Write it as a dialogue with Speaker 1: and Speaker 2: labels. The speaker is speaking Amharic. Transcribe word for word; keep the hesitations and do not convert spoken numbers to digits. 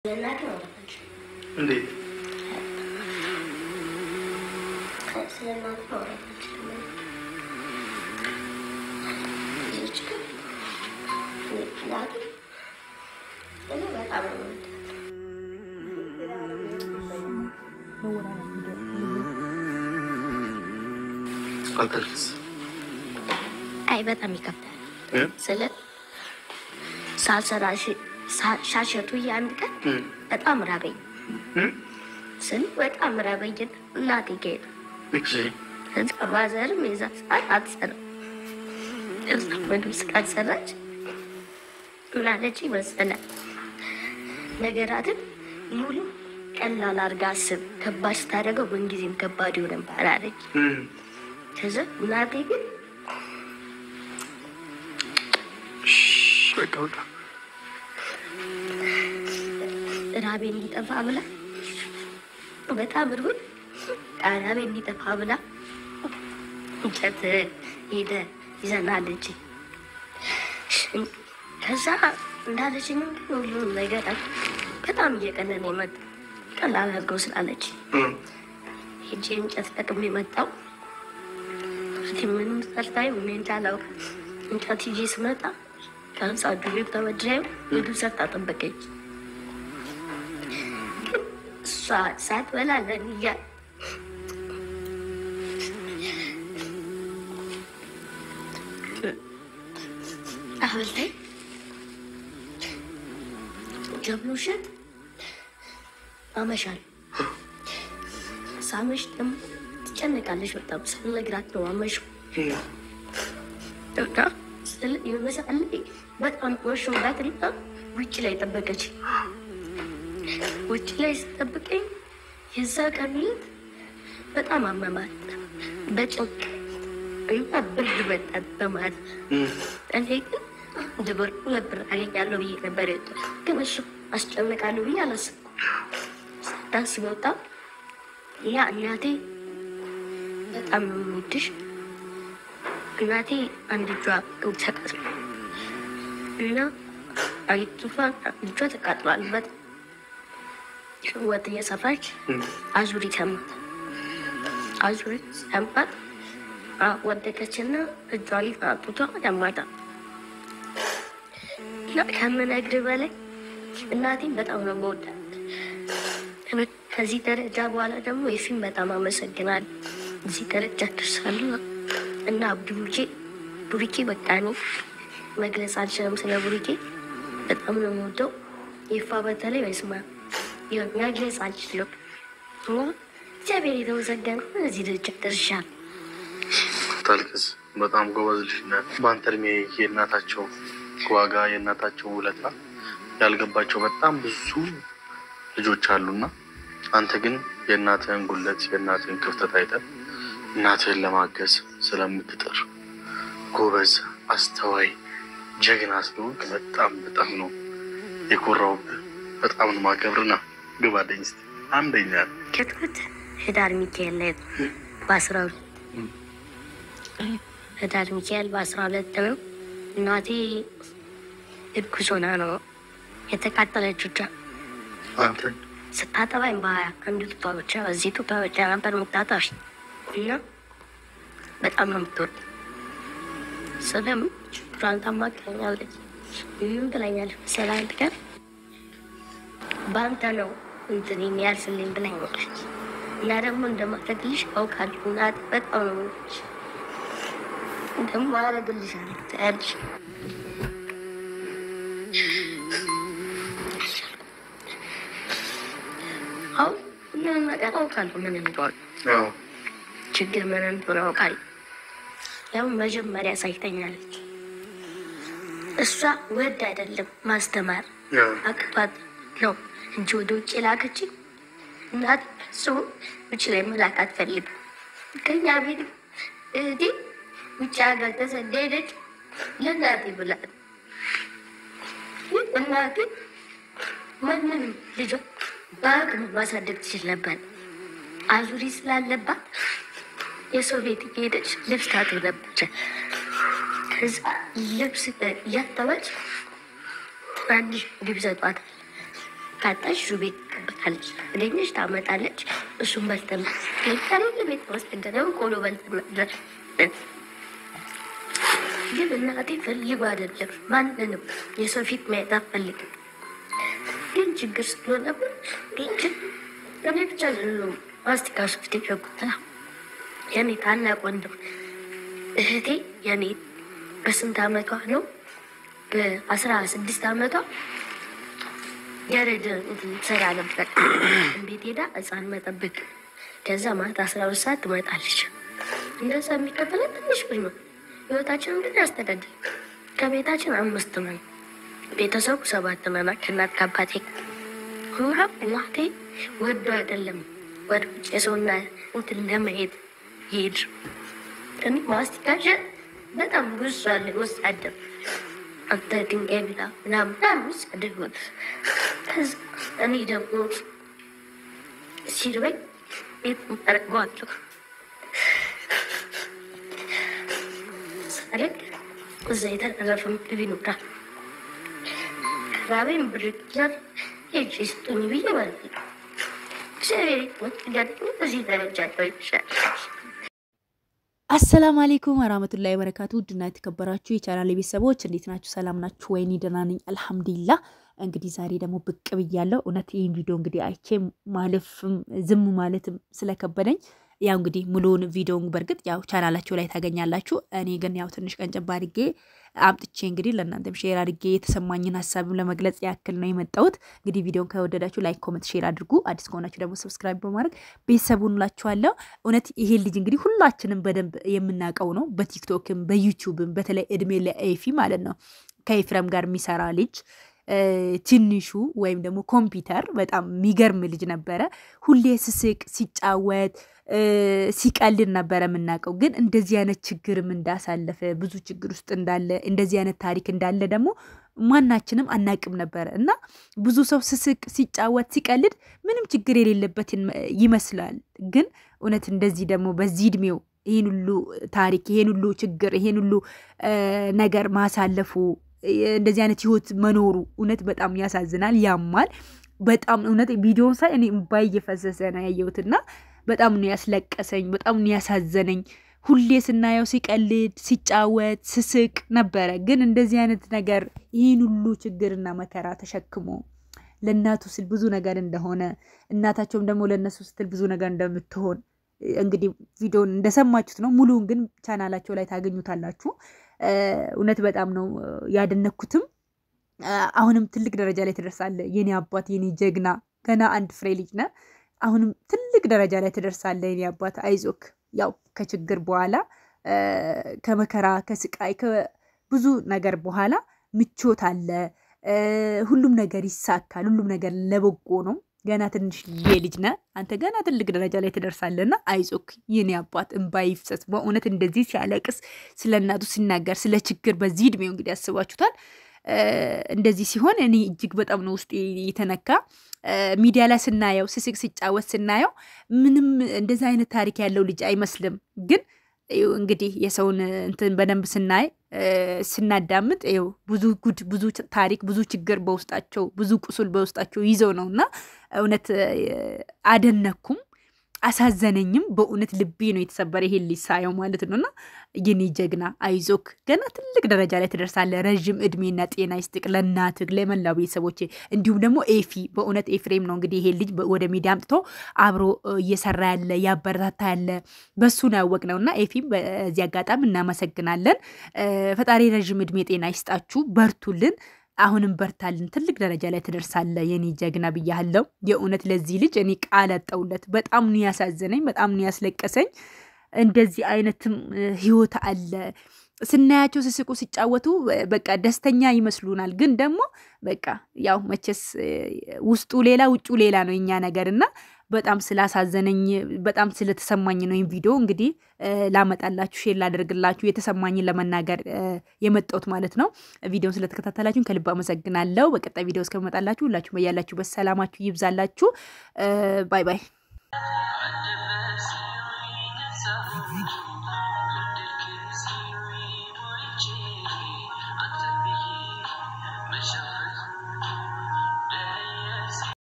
Speaker 1: እንዴት አልተልክስ
Speaker 2: አይ በጣም ይከብዳል። ስለ ሳልሰራ ሻሸቱ አንድ ቀን በጣም ራበኝ ስል በጣም ራበኝ እናቴ ጋር
Speaker 1: እሺ
Speaker 2: እዛ ባዘርም የዛ ሰዓት አትሰራም። እዛ ምግብ ስላልሰራች ምን አለች መሰለህ ነገራትን ሙሉ ቀላል አድርጋ አስብ፣ ከባድ ስታደርገው ምንጊዜም ከባድ ይሆናል አለች። ከዛ እናቴ ግን
Speaker 1: በቃ በቃ
Speaker 2: ራቤ እንዲጠፋ ብላ በጣም እርጉን ራቤ እንዲጠፋ ብላ እንጨት ሄደ ይዘናለች። ከዛ እንዳለችኝ ሁሉም ነገር በጣም እየቀለለ መጣ። ቀላል አድርገው ስላለች ሄጄ እንጨት ጠቅሜ መጣሁ። ምንም ሰርታኝ ምን ቻላውቅ እንጨት ይዤ ስመጣ ከዛ ዱቤ ተበድሬው ምግብ ሰርታ ጠበቀች። እሷ ሳትበላ ለእያ አሁላይ ጀብሎሽን አመሻል ሳመሽ ደግሞ ትጨነቃለች። በጣም ስነግራት ነው አመሹ እና ስለ ይመሰል በጣም ወሾባትና ውጭ ላይ ጠበቀች። ውጭ ላይ ስጠብቀኝ የዛ ቀን ዕለት በጣም አመማት በጭንቅ እና ብርድ መጣት በማለት እኔ ግን ድብር ነበር አገኛለሁ ብዬ ነበር የወጣ ግን እሱ አስጨንቃለሁ ብዬ አላሰብኩም። ሳታስብ ወጣ። ያ እናቴ በጣም ነው የምወድሽ። እናቴ አንድ እጇ ተቃጥሏል እና አይቱፋ እጇ ተቃጥሏል። በጣም ወጥ እየሰፋች አዙሪት ሰማት። አዙሪት ሰማት ወደቀችና እጇ ላይ አጡቷ ደማታ እና ከምነግርህ በላይ እናቴን በጣም ነው የምወዳት። ከዚህ ደረጃ በኋላ ደግሞ የፊም በጣም አመሰግናለሁ። እዚህ ደረጃ ደርሳለሁ እና ቡሩኬ ቡሩኬ በቃ ነው መግለጽ አልችልም። ስለ ቡሩኬ በጣም ነው የምወደው። ይፋ በተለይ በስማ መግለጽ አልችልም። እግዚአብሔር የተመሰገነ እዚህ ደረጃ ደርሻለሁ።
Speaker 1: ታልቅስ በጣም ጎበዝ ልጅ ነህ። በአንተ እድሜ የእናታቸው ዋጋ የእናታቸው ውለታ ያልገባቸው በጣም ብዙ ልጆች አሉና አንተ ግን የእናትህን ጉለት የእናትህን ክፍተት አይተህ እናትህን ለማገዝ ስለምትጥር ጎበዝ፣ አስተዋይ፣ ጀግና ስለሆንክ በጣም በጣም ነው የኮራሁብህ። በጣም ነው ማከብርና ግባደኝ እስኪ አንደኛ
Speaker 2: ከትኩት ህዳር ሚካኤል ላይ በአስራ ሁለት ህዳር ሚካኤል በአስራ ሁለት ነው እናቴ እርጉዝ ሆና ነው የተቃጠለችው።
Speaker 1: አንተ
Speaker 2: ስታጠባኝ በሀያ አንዱ ጡቷ ብቻ በዚህ ጡቷ ብቻ ነበር የምታጠባሽ እና በጣም ነው የምትወድ። ስለም ችግሯን ታማክረኛለች። ምን ብላኛለች መሰለህ አንድ ቀን በአንተ ነው እንትን የሚያልፍልኝ ብላኛለች እና ደግሞ እንደማደርግልሽ አውቃለሁ። እናቴ በጣም ነው የምወድሽ ደግሞ አደርግልሻለሁ ትያለሽ። አሁን ምን ነገር አውቃለሁ ምን እንደሆነ ችግር ምን እንደሆነ አውቃለሁ። ያው መጀመሪያ ሳይተኛለች እሷ ወድ አይደለም ማስተማር አቅቷት ነው እንጂ ወደ ውጭ ላከችኝ። እናት እሱ ውጭ ላይ መላክ አትፈልግም። ከኛ ቤት እህቴ ውጭ ሀገር ተሰደደች ለእናቴ ብላት። እናቴ ማንም ልጇ በአቅም ማሳደግ ትችል ነበር። አዙሪ ስላለባት የሰው ቤት ሄደች ልብስ ታጥብ ነበር። ከዛ ልብስ እያጠበች ትናንሽ ምግብ ይሰጧታል። ካጣሽ ቤት ትቀበላለች ለኝሽ ታመጣለች እሱም በልተን ለካሉ ቤት ወስደን ቆሎ በልተን ግን እናቴ ፈልጎ አይደለም ማንንም የሰው ፊት ማየት አትፈልግም ግን ችግር ስለሆነብን ግን እኔ ብቻ አይደለም ማስቲካ ሶፍት ይፈቁታ የኔ ታላቅ ወንድም እህቴ የኔ በስንት አመቷ ነው በአስራ ስድስት አመቷ ያረደ ሰራ ነበር እንዴት ሄዳ ህፃን መጠበቅ ከዛ ማታ አስራ ሁለት ሰዓት ትመጣለች እንደዛ የሚከፈለ ትንሽ ብር ነው ህይወታችንን ግን ያስተዳድር ከቤታችን አምስት ነን ቤተሰቡ ሰባት ነን ከእናት ከአባቴ ሁራ እናቴ ወዶ አይደለም ወደ የሰውና እንትን ለመሄድ ይሄድ እኔ ማስቲካሽ በጣም ብዙ አለ ወስዳደም አንተ ድንጋይ ብላ ምናምን ወስዳደም ከዛ እኔ ደግሞ ሲርበኝ ቤት ጠረጓቸው ሳረግ እዛ የተረፈም ድቢኑታ ከራቤን ብርቅያር ሄጅ ስጡኝ ብዬ ማለት ነው
Speaker 3: አሰላሙ አለይኩም ወራህመቱላሂ ወበረካቱ ድና ተከበራችሁ የቻናሌ ቤተሰቦች እንዴት ናችሁ ሰላም ናችሁ ወይኔ ደህና ነኝ አልহামዱሊላህ እንግዲህ ዛሬ ደግሞ ብቅ ብያለሁ እውነት ይሄን ቪዲዮ እንግዲህ አይቼ ማለፍም ዝም ማለትም ስለከበደኝ ያው እንግዲህ ሙሉውን ቪዲዮውን በርግጥ ያው ቻናላችሁ ላይ ታገኛላችሁ እኔ ግን ያው ትንሽ ቀንጨብ አድርጌ አምጥቼ እንግዲህ ለእናንተም ሼር አድርጌ የተሰማኝን ሐሳብም ለመግለጽ ያክል ነው የመጣሁት እንግዲህ ቪዲዮውን ከወደዳችሁ ላይክ ኮሜንት ሼር አድርጉ አዲስ ከሆናችሁ ደግሞ ሰብስክራይብ በማድረግ ቤተሰቡን ላችኋለሁ እውነት ይሄ ልጅ እንግዲህ ሁላችንም በደንብ የምናቀው ነው በቲክቶክም በዩቲዩብም በተለይ እድሜ ለኤፊ ማለት ነው ከኤፍሬም ጋር የሚሰራ ልጅ ትንሹ ወይም ደግሞ ኮምፒውተር በጣም የሚገርም ልጅ ነበረ ሁሌ ስስቅ ሲጫወት ሲቀልድ ነበር የምናቀው ግን እንደዚህ አይነት ችግርም እንዳሳለፈ ብዙ ችግር ውስጥ እንዳለ እንደዚህ አይነት ታሪክ እንዳለ ደግሞ ማናችንም አናቅም ነበር እና ብዙ ሰው ስስቅ ሲጫወት ሲቀልድ ምንም ችግር የሌለበት ይመስላል ግን እውነት እንደዚህ ደግሞ በዚህ እድሜው ይሄን ሁሉ ታሪክ ይሄን ሁሉ ችግር ይሄን ሁሉ ነገር ማሳለፉ እንደዚህ አይነት ህይወት መኖሩ እውነት በጣም ያሳዝናል ያማል በጣም እውነት ቪዲዮውን ሳይ እኔ ባይ እየፈሰሰ ነው ያየሁትና በጣም ነው ያስለቀሰኝ በጣም ነው ያሳዘነኝ ሁሌ ስናየው ሲቀልድ ሲጫወት ስስቅ ነበር ግን እንደዚህ አይነት ነገር ይሄን ሁሉ ችግርና መከራ ተሸክሞ ለእናቱ ስል ብዙ ነገር እንደሆነ እናታቸውም ደግሞ ለነሱ ስትል ብዙ ነገር እንደምትሆን እንግዲህ ቪዲዮውን እንደሰማችሁት ነው ሙሉውን ግን ቻናላቸው ላይ ታገኙታላችሁ እውነት በጣም ነው ያደነኩትም አሁንም ትልቅ ደረጃ ላይ ተደርሳለ የኔ አባት የኔ ጀግና ገና አንድ ፍሬ ልጅ ነህ አሁንም ትልቅ ደረጃ ላይ ተደርሳለ የኔ አባት አይዞክ ያው ከችግር በኋላ ከመከራ ከስቃይ ከብዙ ነገር በኋላ ምቾት አለ ሁሉም ነገር ይሳካል ሁሉም ነገር ለበጎ ነው ገና ትንሽ ልጅ ነህ አንተ ገና ትልቅ ደረጃ ላይ ተደርሳለና አይዞክ የኔ አባት እንባይ ይፍሰስ በእውነት እንደዚህ ሲያለቅስ ስለናቱ ሲናገር ስለ ችግር በዚህ እድሜው እንግዲህ ያስባችሁታል እንደዚህ ሲሆን እኔ እጅግ በጣም ነው ውስጥ የተነካ ሚዲያ ላይ ስናየው ስስቅ ሲጫወት ስናየው ምንም እንደዛ አይነት ታሪክ ያለው ልጅ አይመስልም ግን እንግዲህ የሰውን እንትን በደንብ ስናይ ስናዳምጥ ይው ብዙ ጉድ ብዙ ታሪክ ብዙ ችግር በውስጣቸው ብዙ ቁስል በውስጣቸው ይዘው ነውና እውነት አደነኩም አሳዘነኝም በእውነት ልቤ ነው የተሰበረ ይሄ ሊሳየው ማለት ነውና የኔ ጀግና አይዞክ ገና ትልቅ ደረጃ ላይ ተደርሳለ ረጅም እድሜና ጤና ይስጥቅ ለናትህ ለመላው ቤተሰቦቼ እንዲሁም ደግሞ ኤፊ በእውነት ኤፍሬም ነው እንግዲህ ይሄ ልጅ ወደ ሚዲያ አምጥቶ አብሮ እየሰራ ያለ ያበረታታ ያለ በሱ ነው ያወቅነውና ኤፊም በዚህ አጋጣሚ እናመሰግናለን ፈጣሪ ረጅም እድሜ ጤና ይስጣችሁ በርቱልን አሁንም በርታልን ትልቅ ደረጃ ላይ ተደርሳለ የኔ ጀግና ብያለሁ የእውነት ለዚህ ልጅ እኔ ቃል አጣውለት በጣም ነው ያሳዘነኝ በጣም ነው ያስለቀሰኝ እንደዚህ አይነትም ህይወት አለ ስናያቸው ስስቁ ሲጫወቱ በቃ ደስተኛ ይመስሉናል ግን ደግሞ በቃ ያው መቼስ ውስጡ ሌላ ውጩ ሌላ ነው የኛ ነገርና በጣም ስላሳዘነኝ በጣም ስለተሰማኝ ነው ይሄን ቪዲዮ እንግዲህ ላመጣላችሁ ሼር ላደርግላችሁ የተሰማኝን ለመናገር የመጣሁት ማለት ነው ቪዲዮውን ስለተከታተላችሁን ከልብ አመሰግናለሁ በቀጣይ ቪዲዮ እስከመጣላችሁ ሁላችሁም በያላችሁበት ሰላማችሁ ይብዛላችሁ ባይ ባይ